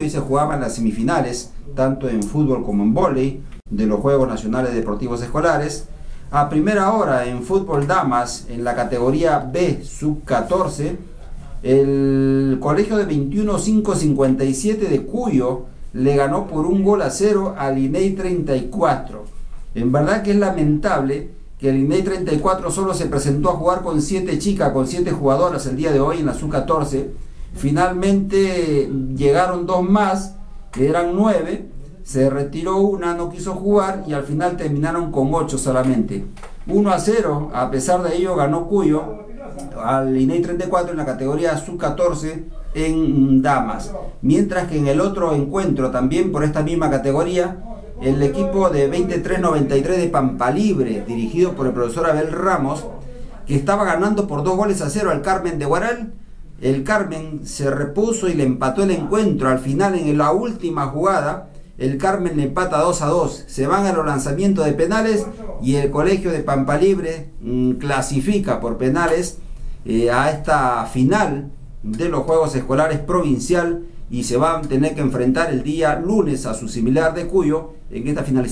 Hoy se jugaban las semifinales, tanto en fútbol como en vóley, de los Juegos Nacionales Deportivos Escolares. A primera hora en fútbol damas, en la categoría B, sub-14, el colegio de 21-5-57 de Cuyo le ganó por 1-0 al INEI 34. En verdad que es lamentable que el INEI 34 solo se presentó a jugar con 7 chicas, con 7 jugadoras el día de hoy en la sub-14. Finalmente llegaron 2 más, que eran 9, se retiró una, no quiso jugar y al final terminaron con 8 solamente. 1-0, a pesar de ello ganó Cuyo al INEI 34 en la categoría sub-14 en damas. Mientras que en el otro encuentro, también por esta misma categoría, el equipo de 23-93 de Pampalibre, dirigido por el profesor Abel Ramos, que estaba ganando por 2-0 al Carmen de Huaral. El Carmen se repuso y le empató el encuentro. Al final, en la última jugada, el Carmen le empata 2-2. Se van a los lanzamientos de penales y el colegio de Pampalibre clasifica por penales a esta final de los Juegos Escolares Provincial y se van a tener que enfrentar el día lunes a su similar de Cuyo en esta final.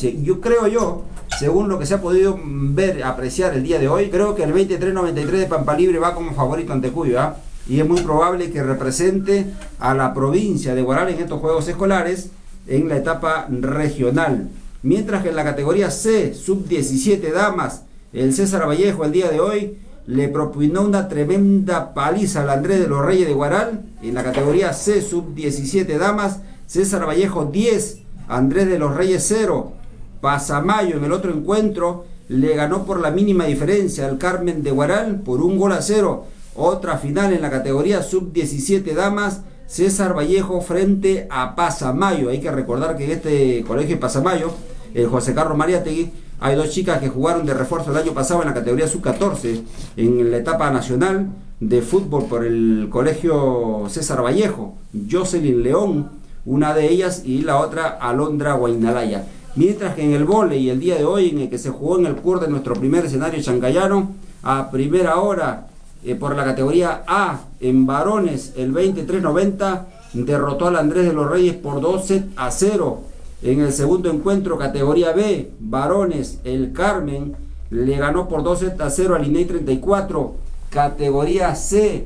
Yo, según lo que se ha podido ver, apreciar el día de hoy, creo que el 23-93 de Pampalibre va como favorito ante Cuyo, ¿eh? Y es muy probable que represente a la provincia de Huaral en estos Juegos Escolares en la etapa regional. Mientras que en la categoría C, sub-17 damas, el César Vallejo el día de hoy le propinó una tremenda paliza al Andrés de los Reyes de Huaral. En la categoría C, sub-17 damas, César Vallejo 10, Andrés de los Reyes 0. Pasamayo en el otro encuentro le ganó por la mínima diferencia al Carmen de Huaral por 1-0. Otra final en la categoría sub-17 damas, César Vallejo frente a Pasamayo. Hay que recordar que en este colegio de Pasamayo, el José Carlos Mariátegui, hay 2 chicas que jugaron de refuerzo el año pasado en la categoría sub-14 en la etapa nacional de fútbol por el colegio César Vallejo. Jocelyn León, una de ellas, y la otra Alondra Guainalaya. Mientras que en el vóley el día de hoy, en el que se jugó en el CUR de nuestro primer escenario chancayano, a primera hora por la categoría A en varones, el 23-90 derrotó al Andrés de los Reyes por 2-0. En el segundo encuentro, categoría B, varones, el Carmen le ganó por 2-0 al INEI 34. Categoría C,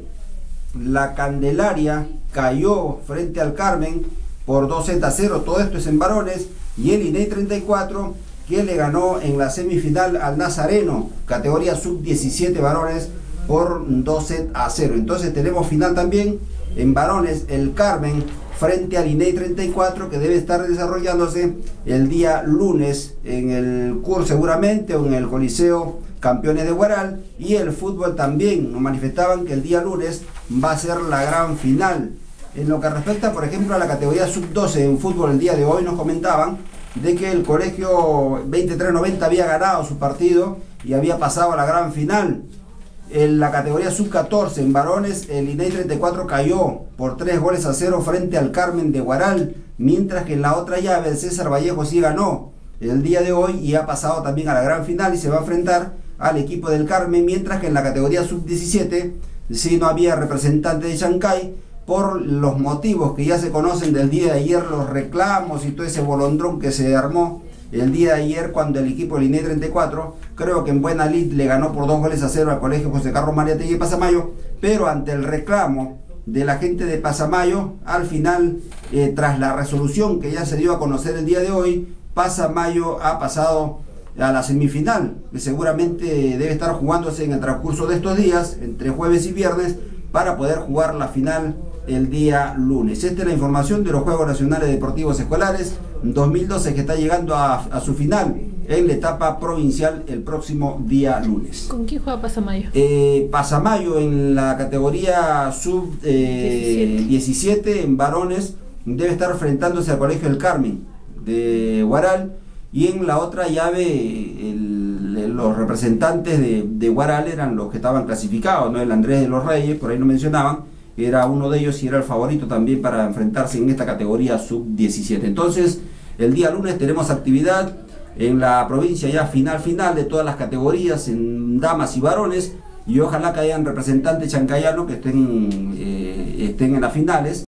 la Candelaria cayó frente al Carmen por 2-0. Todo esto es en varones. Y el INEI 34, que le ganó en la semifinal al Nazareno, categoría sub-17 varones, por 2-0. Entonces tenemos final también en varones, el Carmen frente al INEI 34, que debe estar desarrollándose el día lunes en el CUR seguramente, o en el Coliseo Campeones de Huaral. Y el fútbol también nos manifestaban que el día lunes va a ser la gran final. En lo que respecta, por ejemplo, a la categoría sub-12 en fútbol, el día de hoy nos comentaban de que el colegio 23-90 había ganado su partido y había pasado a la gran final. En la categoría sub-14 en varones, el INEI 34 cayó por 3-0 frente al Carmen de Huaral, mientras que en la otra llave el César Vallejo sí ganó el día de hoy y ha pasado también a la gran final y se va a enfrentar al equipo del Carmen, mientras que en la categoría sub-17 sí no había representante de Chancay por los motivos que ya se conocen del día de ayer, los reclamos y todo ese bolondrón que se armó el día de ayer cuando el equipo del INEI 34, creo que en buena lid, le ganó por 2-0 al colegio José Carlos Mariátegui de Pasamayo, pero ante el reclamo de la gente de Pasamayo, al final, tras la resolución que ya se dio a conocer el día de hoy, Pasamayo ha pasado a la semifinal, que seguramente debe estar jugándose en el transcurso de estos días, entre jueves y viernes, para poder jugar la final el día lunes. Esta es la información de los Juegos Nacionales Deportivos Escolares 2012, que está llegando a su final en la etapa provincial el próximo día lunes. ¿Con quién juega Pasamayo? Pasamayo en la categoría sub-17 en varones debe estar enfrentándose al Colegio del Carmen de Huaral, y en la otra llave los representantes de Huaral eran los que estaban clasificados, ¿no? El Andrés de los Reyes, por ahí lo mencionaban, era uno de ellos y era el favorito también para enfrentarse en esta categoría sub-17. Entonces, el día lunes tenemos actividad en la provincia ya final de todas las categorías, en damas y varones, y ojalá que hayan representantes chancayanos que estén en las finales